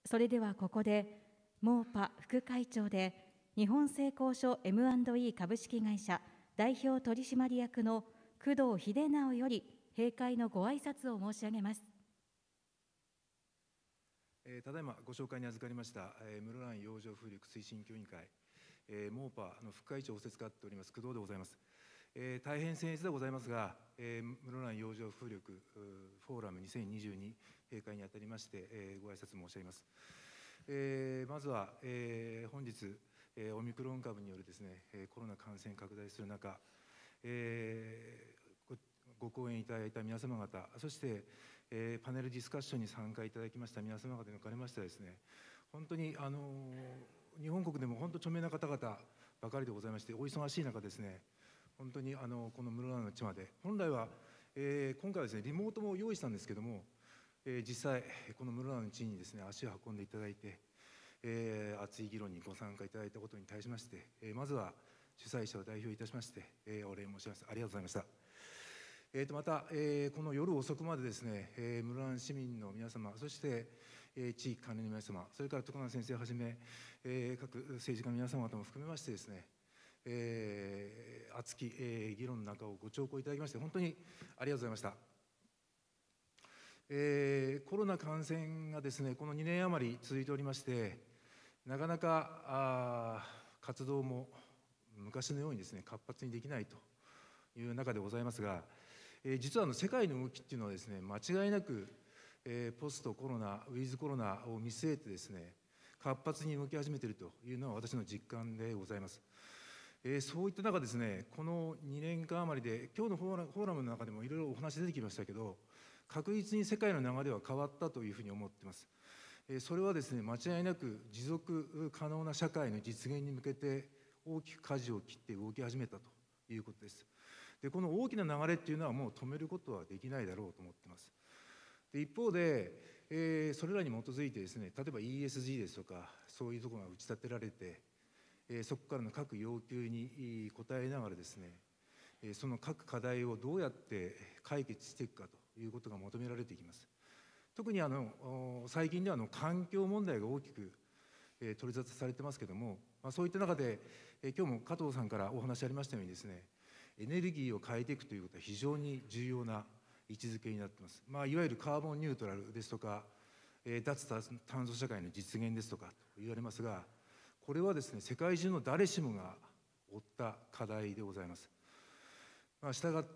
それではここで、モーパ副会長で、日本製鋼所 M&E 株式会社代表取締役の工藤秀直より閉会のご挨拶を申し上げます。 ただいまご紹介に預かりました室蘭洋上風力推進協議会モーパの副会長を仰せつかっております工藤でございます。大変僭越でございますが、室蘭洋上風力フォーラム2022閉会にあたりまして、ご挨拶申し上げます。まずは、本日、オミクロン株によるですね、コロナ感染拡大する中、ご講演いただいた皆様方、そして、パネルディスカッションに参加いただきました皆様方におかれましてはですね、本当に日本国でも本当著名な方々ばかりでございまして、お忙しい中ですね、本当にこの室蘭の地まで、本来は、今回はですね、リモートも用意したんですけども、実際、この室蘭の地にですね、足を運んでいただいて、熱い議論にご参加いただいたことに対しまして、まずは主催者を代表いたしまして、お礼申し上げます。ありがとうございました。また、この夜遅くまでですね、室蘭市民の皆様、そして、地域関連の皆様、それから徳永先生をはじめ、各政治家の皆様方も含めましてですね、熱き、議論の中をご聴講いただきまして、本当にありがとうございました。コロナ感染がですね、この2年余り続いておりまして、なかなか活動も昔のようにですね、活発にできないという中でございますが、実は世界の動きっていうのはですね、間違いなく、ポストコロナ、ウィズコロナを見据えてですね、活発に動き始めているというのは私の実感でございます。そういった中ですね、この2年間余りで、今日のフォーラムの中でもいろいろお話出てきましたけど、確実に世界の流れは変わったというふうに思っています。それはですね、間違いなく持続可能な社会の実現に向けて大きく舵を切って動き始めたということです。で、この大きな流れっていうのはもう止めることはできないだろうと思っています。で、一方で、それらに基づいてですね、例えば ESG ですとか、そういうところが打ち立てられて、そこからの各要求に応えながらですね、その各課題をどうやって解決していくかということが求められていきます。特に最近では環境問題が大きく取り沙汰されてますけれども、そういった中で今日も加藤さんからお話ありましたようにですね、エネルギーを変えていくということは非常に重要な位置づけになっています。いわゆるカーボンニュートラルですとか、脱炭素社会の実現ですとかと言われますが、これはですね、世界中の誰しもが負った課題でございます。したがって、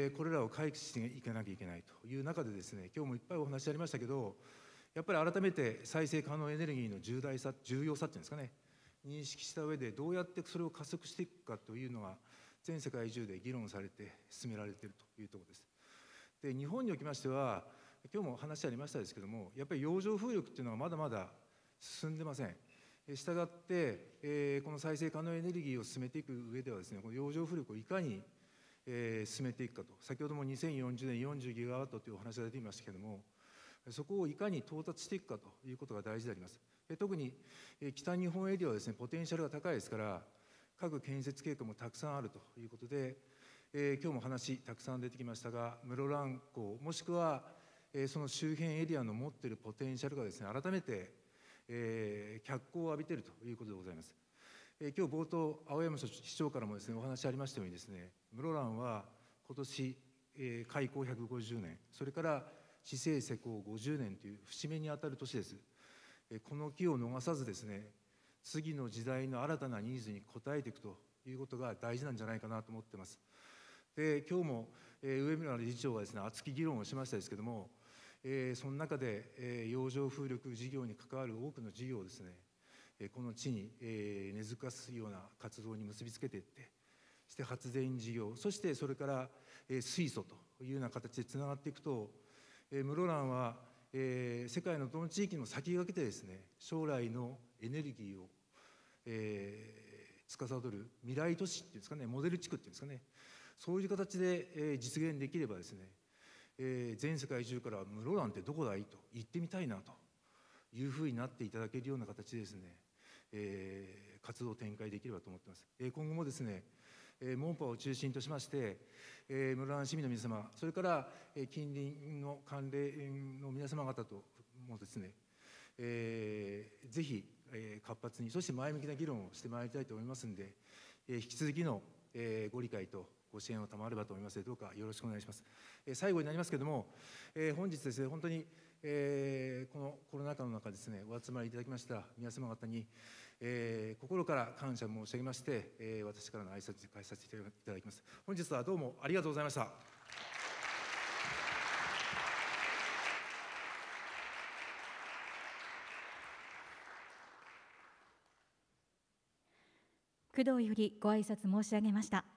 これらを解決していかなきゃいけないという中でですね、今日もいっぱいお話ありましたけど、やっぱり改めて再生可能エネルギーの重要さっていうんですかね、認識した上でどうやってそれを加速していくかというのが全世界中で議論されて進められているというところです。で、日本におきましては、今日も話ありましたですけども、やっぱり洋上風力っていうのはまだまだ進んでません。したがって、この再生可能エネルギーを進めていく上ではですね、この洋上風力をいかに進めていくかと、先ほども2040年40ギガワットというお話が出ていましたけれども、そこをいかに到達していくかということが大事であります。特に北日本エリアはですね、ポテンシャルが高いですから、各建設計画もたくさんあるということで、今日も話たくさん出てきましたが、室蘭港、もしくはその周辺エリアの持っているポテンシャルがですね、改めて脚光を浴びているということでございます。今日冒頭、青山市長からもですね、お話ありましたようにですね、室蘭は今年、開港150年、それから市政施行50年という節目にあたる年です。この機を逃さずですね、次の時代の新たなニーズに応えていくということが大事なんじゃないかなと思っています。で、今日も上村理事長がですね、熱き議論をしましたですけども、その中で洋上風力事業に関わる多くの事業をですね、この地に根付かすような活動に結びつけていって、そして発電事業、そしてそれから水素というような形でつながっていくと、室蘭は世界のどの地域にも先駆けてですね、将来のエネルギーを司る未来都市っていうんですかね、モデル地区っていうんですかね、そういう形で実現できればですね、全世界中から室蘭ってどこだいと行ってみたいなというふうになっていただけるような形でですね、活動を展開できればと思っています。今後もですね、モンパを中心としまして、室蘭市民の皆様、それから近隣の関連の皆様方ともですね、 ぜひ、活発に、そして前向きな議論をしてまいりたいと思いますので、引き続きの、ご理解とご支援を賜ればと思いますので、どうかよろしくお願いします。最後になりますけれども、本日ですね、本当に、このコロナ禍の中ですね、お集まりいただきました皆様方に、心から感謝申し上げまして、私からの挨拶に返させていただきます。本日はどうもありがとうございました。 工藤よりご挨拶申し上げました。